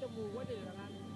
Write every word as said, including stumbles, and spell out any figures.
จมูกไว้ดิอย่างนั้น